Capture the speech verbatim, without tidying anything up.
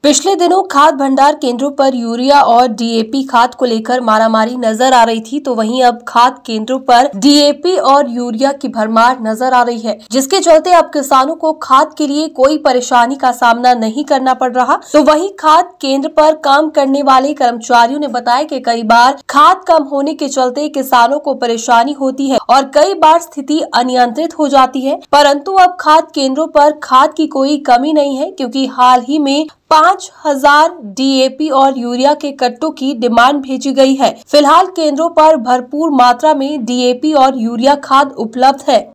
पिछले दिनों खाद भंडार केंद्रों पर यूरिया और डीएपी खाद को लेकर मारामारी नजर आ रही थी, तो वहीं अब खाद केंद्रों पर डीएपी और यूरिया की भरमार नजर आ रही है, जिसके चलते अब किसानों को खाद के लिए कोई परेशानी का सामना नहीं करना पड़ रहा। तो वहीं खाद केंद्र पर काम करने वाले कर्मचारियों ने बताया कि कई बार खाद कम होने के चलते किसानों को परेशानी होती है और कई बार स्थिति अनियंत्रित हो जाती है, परंतु अब खाद केंद्रों पर खाद की कोई कमी नहीं है, क्योंकि हाल ही में पाँच हजार डीएपी और यूरिया के कट्टों की डिमांड भेजी गई है। फिलहाल केंद्रों पर भरपूर मात्रा में डीएपी और यूरिया खाद उपलब्ध है।